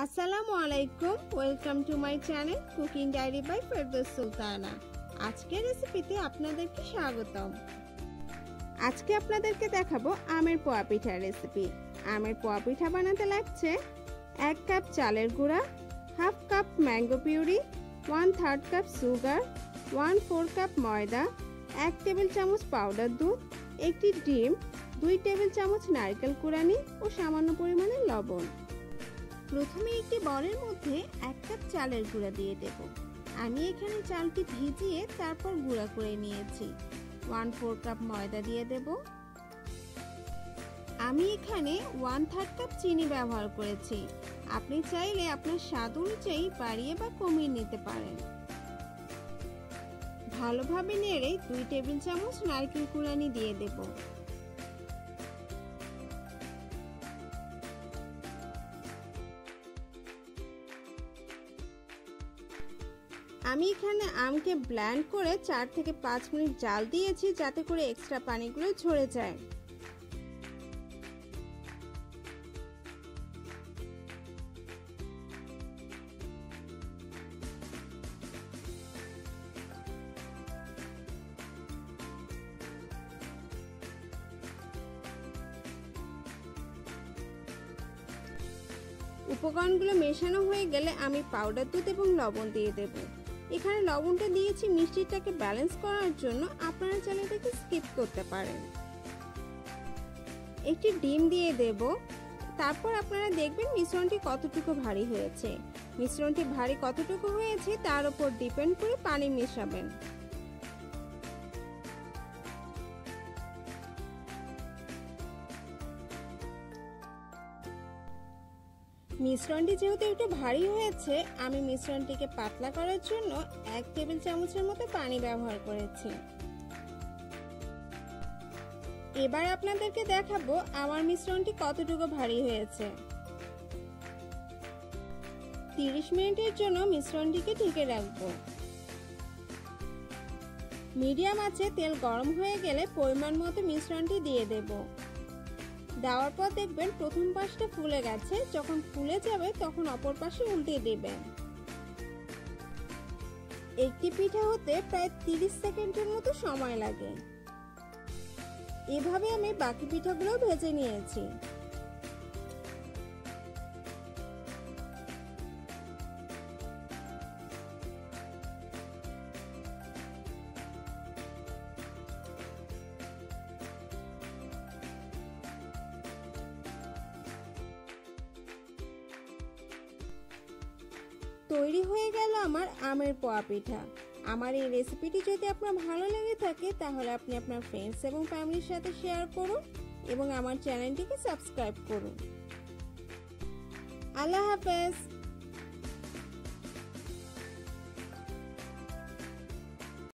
আসসালামু আলাইকুম, welcome to my channel cooking diary by Ferdous Sultana. আজকের রেসিপিতে আপনাদেরকে স্বাগতম। আজকে আপনাদেরকে দেখাবো আমের পোয়া পিঠার রেসিপি। আমের পোয়া পিঠা বানাতে লাগছে 1 কাপ চালের গুঁড়া, half cup mango puree, 1/3 cup sugar, 1/4 cup ময়দা, 1 টেবিল চামচ পাউডার দুধ, একটি ডিম, 2 টেবিল চামচ নারকেল কুড়ানি ও সামান্য পরিমাণে লবণ। প্রথমে একটি বলের মধ্যে 1 কাপ চালের গুঁড়া দিয়ে দেব। আমি এখানে চালটি ভিজিয়ে তারপর গুঁড়া করে নিয়েছি। 1/4 কাপ ময়দা দিয়ে দেব। আমি এখানে 1/3 কাপ চিনি ব্যবহার করেছি। আপনি চাইলে আপনার স্বাদ অনুযায়ী বাড়িয়ে বা কমিয়ে নিতে পারেন। ভালোভাবে নেড়ে 2 টেবিল চামচ নারকেল কুড়ানি দিয়ে দেব। আমি এখানে আমকে ব্লেন্ড করে 4 থেকে 5 মিনিট জাল দিয়েছি, যাতে করে এক্সট্রা পানিগুলো ঝরে যায়। উপকরণগুলো মেশানো হয়ে গেলে আমি পাউডার দুধ এবং লবণ দিয়ে দেব। এখানে লবণটা দিয়েছি মিষ্টিটাকে ব্যালেন্স করার জন্য, আপনারা চাইলে এটাকে স্কিপ করতে পারেন। একটি ডিম দিয়ে দেব। তারপর আপনারা দেখবেন মিশ্রণটি কতটুকু ভারী হয়েছে। মিশ্রণটি ভারী কতটুকু হয়েছে তার উপর ডিপেন্ড করে পানি মেশাবেন। মিশ্রণটি যেহেতু একটু ভারী হয়েছে, আমি মিশ্রণটিকে পাতলা করার জন্য 1 টেবিল চামচের মতো পানি ব্যবহার করেছি। এবার আপনাদেরকে দেখাবো আমার মিশ্রণটি কতটুকু ভারী হয়েছে। 30 মিনিটের জন্য মিশ্রণটিকে ঢেকে রাখবো। মিডিয়াম আঁচে তেল গরম হয়ে গেলে পরিমাণ মতো মিশ্রণটি দিয়ে দেব। দেওয়ার পর দেখবেন প্রথম পাশটা ফুলে গেছে। যখন ফুলে যাবে তখন অপর পাশে উল্টে দেবেন। একটি পিঠা হতে প্রায় 30 সেকেন্ডের মতো সময় লাগে। এভাবে আমি বাকি পিঠাগুলো ভেজে নিয়েছি। তৈরি হয়ে গেল আমার আমের পোয়া পিঠা। আমার এই রেসিপিটি যদি আপনার ভালো লেগে থাকে তাহলে আপনি আপনার ফ্রেন্ডস এবং ফ্যামিলির সাথে শেয়ার করুন এবং আমার চ্যানেলটিকে সাবস্ক্রাইব করুন। আল্লাহ হাফেজ।